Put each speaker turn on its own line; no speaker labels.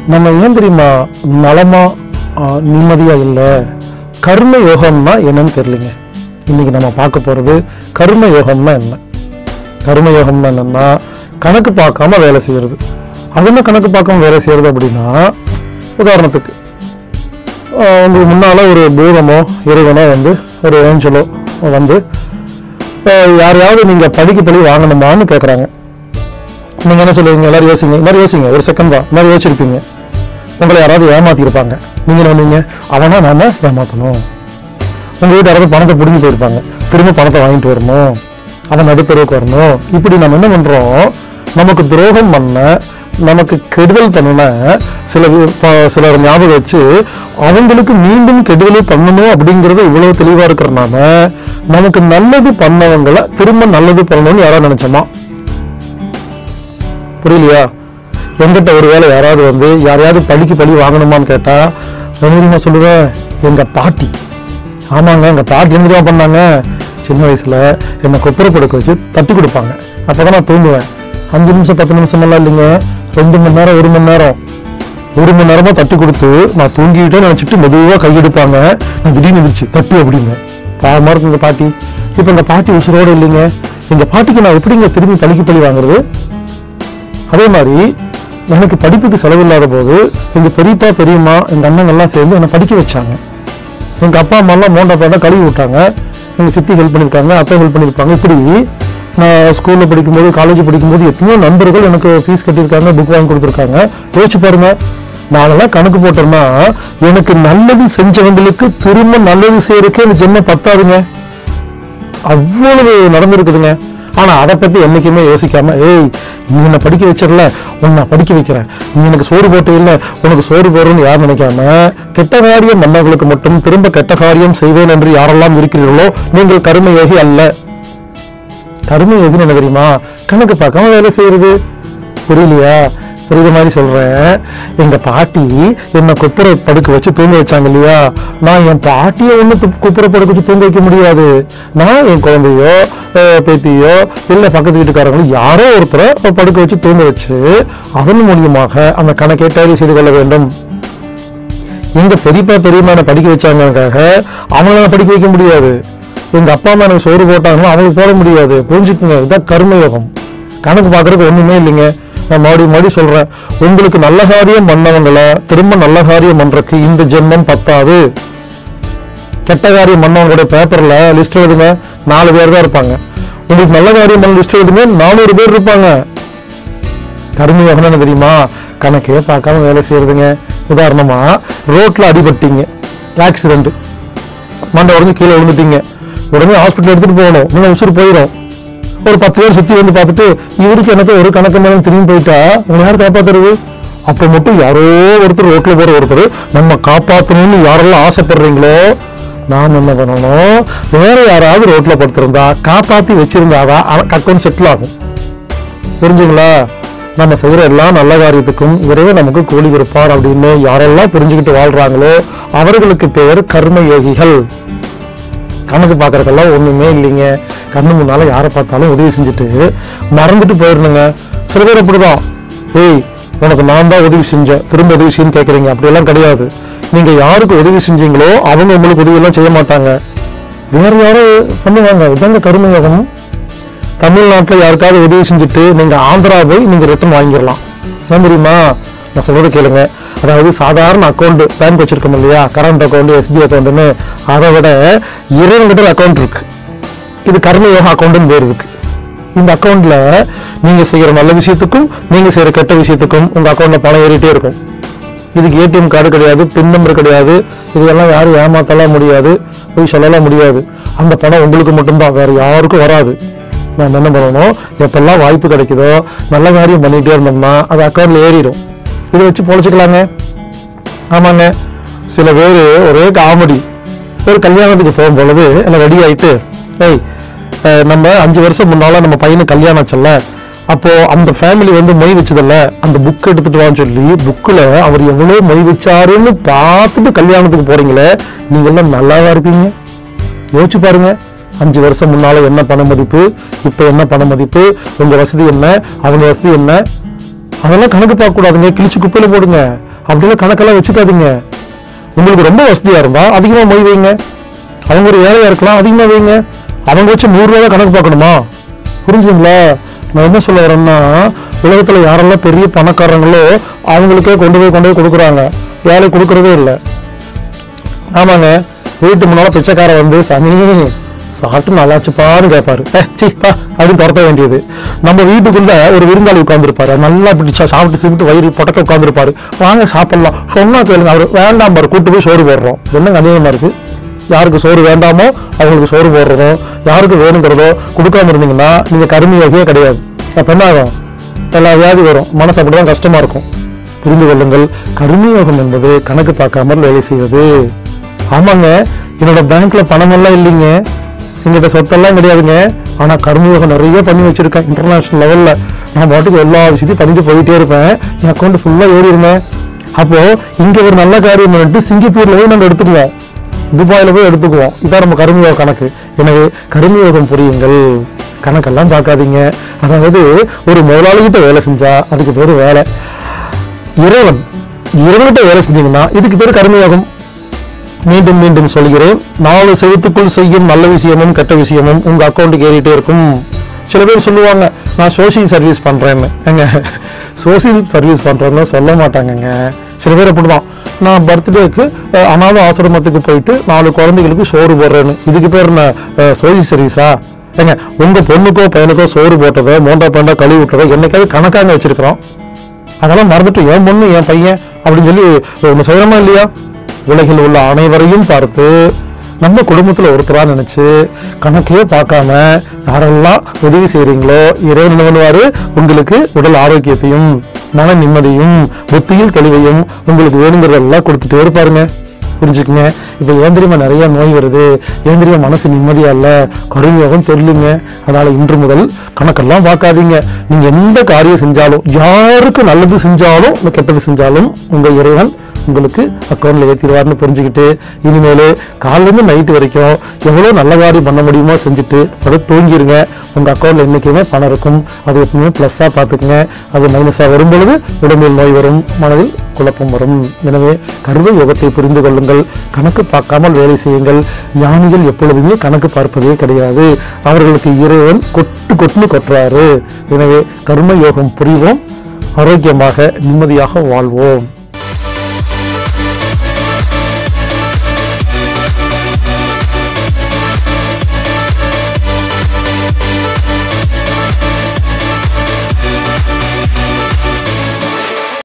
நம்ம ஏன் தெரியுமா நலமா நிம்மதியா இல்லை? கர்ம யோகம்னா என்னன்னு தெரியலங்க. இன்னைக்கு நம்ம பார்க்க போறது கர்ம யோகம்னா என்ன. கர்ம யோகம்னா என்னன்னா கணக்கு பார்க்காம வேலை செய்யறது. அது என்ன கணக்கு பார்க்காம வேலை செய்யறது அப்படின்னா, உதாரணத்துக்கு உங்களுக்கு முன்னால ஒரு பூதமோ இறைவனோ வந்து ஒரு ஏஞ்சலோ வந்து யாரையாவது நீங்க படிக்க பழி வாங்கணுமான்னு கேட்குறாங்க. நீங்க என்ன சொல்லுவீங்க? எல்லாரும் யோசிங்க, எல்லாரும் யோசிங்க, ஒரு செகண்ட் தான், எல்லாரும் யோசிச்சிருப்பீங்க. உங்களை யாராவது ஏமாத்திருப்பாங்க. நீங்க என்ன பண்ணுவீங்க? அவனா நாம ஏமாத்தணும். உங்க வீட்டு யாராவது பணத்தை பிடிங்கி போயிருப்பாங்க, திரும்ப பணத்தை வாங்கிட்டு வரணும், அவன் நடுத்தருவுக்கு வரணும். இப்படி நம்ம என்ன பண்றோம்? நமக்கு துரோகம் பண்ண, நமக்கு கெடுதல் பண்ண சிலர் ஞாபகம் வச்சு அவங்களுக்கு மீண்டும் கெடுதலை பண்ணணும் அப்படிங்கறது இவ்வளவு தெளிவா இருக்கிறனால நமக்கு நல்லது பண்ணவங்களை திரும்ப நல்லது பண்ணணும்னு யாராவது நினைச்சோமா? புரியலையா? எங்கிட்ட ஒரு வேலை யாராவது வந்து யாரையாவது பழி வாங்கணுமான்னு கேட்டா என்ன சொல்லுவேன்? எங்க பாட்டி. ஆமாங்க, எங்க பாட்டி என்ன பண்ணாங்க? சின்ன வயசுல என்னை கொப்பரை படுக்க வச்சு தட்டி கொடுப்பாங்க. அப்பதான் நான் தூங்குவேன். 5 நிமிஷம் 10 நிமிஷம் எல்லாம் இல்லைங்க, 2 மணி நேரம் 1 மணி நேரம் 1 மணி நேரமா தட்டி கொடுத்து நான் தூங்கிட்டே நினைச்சிட்டு மெதுவா கையெடுப்பாங்க. நான் திடீர்னு இருந்துச்சு தட்டு அப்படின்னு. பாவமா இருக்கு எங்க பாட்டி. இப்ப எங்க பாட்டி உசுரோடு இல்லைங்க. எங்க பாட்டிக்கு நான் எப்படிங்க திரும்பி பழி வாங்குறது? அதே மாதிரி எனக்கு படிப்புக்கு செலவில்லாத போது எங்க பெரியப்பா பெரியம்மா எங்க அண்ணங்கள்லாம் சேர்ந்து என்னை படிக்க வச்சாங்க. எங்க அப்பா அம்மா எல்லாம் மோண்டா பாட்டா கழுவி விட்டாங்க. எங்க சித்தி ஹெல்ப் பண்ணியிருக்காங்க, அப்பா ஹெல்ப் பண்ணியிருப்பாங்க. இப்படி நான் ஸ்கூல்ல படிக்கும்போது காலேஜ் படிக்கும்போது எத்தனையோ நண்பர்கள் எனக்கு ஃபீஸ் கட்டியிருக்காங்க, புக் வாங்கி கொடுத்துருக்காங்க. யோசிச்சு பாருங்க. நானெல்லாம் கணக்கு போட்டோம்னா எனக்கு நல்லது செஞ்சவங்களுக்கு திரும்ப நல்லது செய்யறதுக்கே இந்த ஜென்மம் பத்தாதுங்க. அவ்வளவு நடந்திருக்குதுங்க. ஆனா அதை பத்தி என்னைக்குமே யோசிக்காம, ஏய் நீ என்னை படிக்க வச்சிடல, உன்னை படிக்க வைக்கிறேன், நீ எனக்கு சோறு போட்டு இல்லை உனக்கு சோறு போடுறன்னு யாரும் நினைக்காம, கெட்ட காரியம் பண்ணவங்களுக்கு மட்டும் திரும்ப கெட்ட காரியம் செய்வேன் என்று யாரெல்லாம் இருக்கிறீர்களோ நீங்கள் கர்மயோகி அல்ல. கர்மயோகின்னு என்ன தெரியுமா? கணக்கு பார்க்காம வேலை செய்யறது. புரியலையா? புரியுற மாதிரி சொல்றேன். எங்க பாட்டி என்னை குப்புற படுக்க வச்சு தூங்க வச்சாங்க இல்லையா? நான் என் பாட்டியை ஒண்ணு குப்புற படுக்க வச்சு தூங்க வைக்க முடியாது. நான் என் குழந்தையோ பேத்தியோ இல்ல பக்கத்து வீட்டுக்காரங்களும் யாரோ ஒருத்தரை படுக்க வச்சு தூங்க வச்சு அதன் மூலியமாக அந்த கணக்கை டேலி செய்து கொள்ள வேண்டும். எங்க பெரியப்பா பெரியம்மா படிக்க வச்சாங்கக்காக அவங்களால படிக்க வைக்க முடியாது. எங்க அப்பா அம்மா எனக்கு சோறு போட்டாங்களோ அவங்களுக்கு போட முடியாது. புரிஞ்சுக்குங்க, இதான் கர்மயோகம். கணக்கு பார்க்கறதுக்கு ஒண்ணுமே இல்லைங்க. நான் மறுபடி சொல்றேன், உங்களுக்கு நல்ல காரியம் பண்ணவங்களை திரும்ப நல்ல காரியம் பண்றதுக்கு இந்த ஜென்மம் பத்தாது. கெட்ட காரியம் பண்ணவங்களுடைய பேப்பர்ல லிஸ்ட் எழுதுங்க, 4 பேர் தான் இருப்பாங்க. உங்களுக்கு நல்ல காரியம் பண்ண லிஸ்ட் எழுதுங்க, 400 பேர் இருப்பாங்க. கர்மயோகம் என்ன தெரியுமா? கணக்கே பார்க்காம வேலை செய்யறதுங்க. உதாரணமா ரோட்ல அடிபட்டீங்க, ஆக்சிடென்ட், மண்டை உடஞ்சு கீழே விழுந்துட்டீங்க, உடனே ஹாஸ்பிட்டல் எடுத்துட்டு போகணும், இன்னும் உசுறு போயிடும். ஒரு 10 பேர் சுத்தி வந்து பார்த்துட்டு இவருக்கு எனக்கு ஒரு கணக்கு மேலும் திரும்பி போயிட்டா உங்களை யார் காப்பாத்துறது? அப்ப மட்டும் யாரோ ஒருத்தர் ரோட்ல போற ஒருத்தர் நம்ம காப்பாற்றணும்னு யாரெல்லாம் ஆசைப்படுறீங்களோ நாம் என்ன பண்ணணும்? வேற யாராவது ரோட்ல படுத்திருந்தா காப்பாத்தி வச்சிருந்தாதான் அக்கௌண்ட் செட்டில் ஆகும். புரிஞ்சுங்களா? நம்ம செய்யற எல்லா நல்ல காரியத்துக்கும் இறைவன் நமக்கு கூலி கொடுப்பார் அப்படின்னு யாரெல்லாம் புரிஞ்சுக்கிட்டு வாழ்றாங்களோ அவர்களுக்கு பேர் கர்மயோகிகள். கணக்கு பார்க்கறதெல்லாம் ஒண்ணுமே இல்லைங்க. கண்ணு முன்னால யாரை பார்த்தாலும் உதவி செஞ்சுட்டு மறந்துட்டு போயிடணுங்க. சில பேர் அப்படிதான், ஏய் உனக்கு நான் தான் உதவி செஞ்சேன் திரும்ப உதவி செய்யன்னு கேட்குறீங்க. அப்படியெல்லாம் கிடையாது. நீங்க யாருக்கு உதவி செஞ்சீங்களோ அவங்க உங்களுக்கு உதவி எல்லாம் செய்ய மாட்டாங்க, வேற யாரும் பண்ணுவாங்க. இதாங்க கர்மயோகம். தமிழ்நாட்டில் யாருக்காவது உதவி செஞ்சுட்டு நீங்க ஆந்திரா போய் நீங்க ரிட்டர்ன் வாங்கிடலாம். ஏன் தெரியுமா? நான் சொல்றதை கேளுங்க. அதாவது சாதாரண அக்கௌண்ட் பேங்க் வச்சிருக்கோம் இல்லையா, கரண்ட் அக்கௌண்ட் எஸ்பி அக்கௌண்ட்னு, அதை விட 2 அக்கௌண்ட் இருக்கு. இது கர்மயோகா அக்கௌண்ட்னு பேர் இருக்கு. இந்த அக்கௌண்ட்ல நீங்க செய்யற நல்ல விஷயத்துக்கும் நீங்க செய்யற கெட்ட விஷயத்துக்கும் உங்க அக்கௌண்ட்ல பணம் ஏறிட்டே இருக்கும். இதுக்கு ஏடிஎம் கார்டு கிடையாது, பின் நம்பர் கிடையாது, இதெல்லாம் யாரும் ஏமாத்தலாம் முடியாது, போய் சொல்லலாம் முடியாது. அந்த பணம் உங்களுக்கு மட்டும்தான், வேற யாருக்கும் வராது. நான் என்ன பண்ணணும்? எப்பெல்லாம் வாய்ப்பு கிடைக்குதோ நல்ல காரியம் பண்ணிட்டே இருந்தோம்னா அது அக்கௌண்ட்ல ஏறிடும். இதை வச்சு பொழைச்சிக்கலாங்க. ஆமாங்க, சில பேர் ஒரே காமெடி. ஒரு கல்யாணத்துக்கு போகும் பொழுது எல்லாம் ரெடி ஆயிட்டு, ஏய் நம்ம 5 வருஷம் முன்னால நம்ம பையனுக்கு கல்யாணம் ஆச்சல்ல, அப்போ அந்த ஃபேமிலி வந்து மொய் வச்சதில்ல, அந்த புக் எடுத்துட்டு வான்னு சொல்லி புக்கில் அவர் எவ்வளோ மொய் வச்சாருன்னு பார்த்துட்டு கல்யாணத்துக்கு போறீங்களே, நீங்க எல்லாம் நல்லாவா இருப்பீங்க? யோசிச்சு பாருங்க. 5 வருஷம் முன்னால என்ன பண மதிப்பு, இப்ப என்ன பண மதிப்பு, உங்க வசதி என்ன, அவங்க வசதி என்ன, அதெல்லாம் கணக்கு பார்க்க கூடாதுங்க. கிழிச்சு குப்பையில போடுங்க. அப்படிலாம் கணக்கெல்லாம் வச்சுக்காதீங்க. உங்களுக்கு ரொம்ப வசதியா இருந்தா அதிகமா மொய் வைங்க. அவங்க ஒரு வேலையா இருக்கலாம், அதிகமா வைங்க. அவங்க வச்சு 100 ரூபா கணக்கு பார்க்கணுமா? புரிஞ்சுங்களா? நான் என்ன சொல்ல வரேன்னா, உலகத்துல யாரெல்லாம் பெரிய பணக்காரங்களோ அவங்களுக்கே கொண்டு போய் கொடுக்குறாங்க, வேலை கொடுக்கறதே இல்லை. ஆமாங்க, வீட்டு முன்னால பிச்சைக்கார வந்து சாமி சாப்பிட்டு நல்லாச்சுப்பான்னு கேட்பாரு, சீப்பா அப்படின்னு துரத்த வேண்டியது. நம்ம வீட்டுக்குள்ள ஒரு விருந்தாளி உட்காந்துருப்பாரு, நல்லா பிடிச்சா சாப்பிட்டு வயிறு பொட்டக்க உட்காந்துருப்பாரு, வாங்க சாப்பிடலாம் சொன்னா கேளுங்க, அவர் வேண்டாம் பாரு, கூட்டு போய் சோறு போடுறோம். என்ன அநியாயமா இருக்கு? யாருக்கு சோறு வேண்டாமோ அவங்களுக்கு சோறு போடுறதும், யாருக்கு வேணுங்கிறதோ கொடுக்காம இருந்தீங்கன்னா நீங்க கருமியாகியே கிடையாது. அப்ப என்ன ஆகும்? எல்லா வியாதி வரும், மனசு அப்படிதான் கஷ்டமா இருக்கும். புரிந்து கொள்ளுங்கள், கருமியோகம் என்பது கணக்கு பார்க்காமல் வேலை செய்வது. ஆமாங்க, என்னோட பேங்க்ல பணம் எல்லாம் இல்லைங்க, எங்கிட்ட சொத்தெல்லாம் கிடையாதுங்க, ஆனா கர்மயோகம் நிறைய பண்ணி வச்சிருக்கேன் இன்டர்நேஷனல் லெவல்ல. நான் பாட்டுக்கு எல்லா விஷயத்தையும் பண்ணிட்டு போயிட்டே இருப்பேன், என் அக்கௌண்ட் ஃபுல்லா ஏறி இருந்தேன். அப்போ இங்க ஒரு நல்ல காரியம் பண்ணிட்டு சிங்கப்பூர்ல போய் நம்ம எடுத்துக்குவோம், துபாயில போய் எடுத்துக்குவோம். இதான் நம்ம கர்மயோக கணக்கு. எனவே கர்மயோகம் புரியுங்கள், கணக்கெல்லாம் பார்க்காதீங்க. அதாவது ஒரு முதலாளிகிட்ட வேலை செஞ்சா அதுக்கு பேரு வேலை. இறைவன்கிட்ட வேலை செஞ்சீங்கன்னா இதுக்கு பேரு கர்மயோகம். மீண்டும் மீண்டும் சொல்கிறேன், 4 செவத்துக்குள் செய்யும் நல்ல விஷயமும் கெட்ட விஷயமும் உங்க அக்கௌண்ட்டுக்கு ஏறிட்டே இருக்கும். சில பேர் சொல்லுவாங்க, நான் சோசியல் சர்வீஸ் பண்றேன்னு. சோசியல் சர்வீஸ் பண்றேன்னு சொல்ல மாட்டாங்கங்க. சில பேர் அப்படிதான், நான் பர்த்டேக்கு அனாதை ஆசிரமத்துக்கு போயிட்டு 4 குழந்தைகளுக்கு சோறு போடுறேன்னு. இதுக்கு பேர் சோசியல் சர்வீஸா? உங்க பொண்ணுக்கோ பையனுக்கோ சோறு போட்டதோ மோண்டா பேண்டா கழுவி விட்டதோ என்னைக்காவது கணக்காக வச்சிருக்கிறோம்? அதெல்லாம் மறந்துட்டு என் பொண்ணு என் பையன் அப்படின்னு சொல்லி ஒன்று செய்யறோமா இல்லையா? உலகில் உள்ள அனைவரையும் பார்த்து நம்ம குடும்பத்துல ஒருத்தரா நினைச்சு கணக்கையே பார்க்காம யாரெல்லாம் உதவி செய்யறீங்களோ இறைவன் என்ன பண்ணுவாரு? உங்களுக்கு உடல் ஆரோக்கியத்தையும் மன நிம்மதியும் புத்தியில் தெளிவையும் உங்களுக்கு வேணுங்கிறதெல்லாம் கொடுத்துட்டே இருப்பாருங்க. புரிஞ்சுக்குங்க. இப்ப ஏந்திரியமா நிறைய நோய் வருது, ஏந்திரியமா மனசு நிம்மதியா இல்ல, கருவியோகம் தெரியலுங்க. அதனால இன்று முதல் கணக்கெல்லாம் பார்க்காதீங்க. நீங்க எந்த காரியம் செஞ்சாலும், யாருக்கு நல்லது செஞ்சாலும் கெட்டது செஞ்சாலும் உங்க இறைவன் உங்களுக்கு அக்கௌண்ட்ல ஏற்றிடுவார்னு புரிஞ்சுக்கிட்டு இனிமேல் காலிலேருந்து நைட்டு வரைக்கும் எவ்வளோ நல்ல காரியம் பண்ண முடியுமோ செஞ்சுட்டு அதை தூங்கிடுங்க. உங்கள் அக்கௌண்ட்ல என்றைக்குமே பணம் இருக்கும். அது எப்பவுமே ப்ளஸ்ஸாக பார்த்துக்குங்க. அது மைனஸாக வரும் பொழுது உடம்பில் நோய் வரும், மனதில் குழப்பம் வரும். எனவே கர்ம யோகத்தை புரிந்து கொள்ளுங்கள், கணக்கு பார்க்காமல் வேலை செய்யுங்கள். ஞானிகள் எப்பொழுதுமே கணக்கு பார்ப்பதே கிடையாது. அவர்களுக்கு இறைவன் கொட்டுன்னு கொட்டுறாரு. எனவே கர்ம யோகம் புரிவோம், ஆரோக்கியமாக நிம்மதியாக வாழ்வோம்.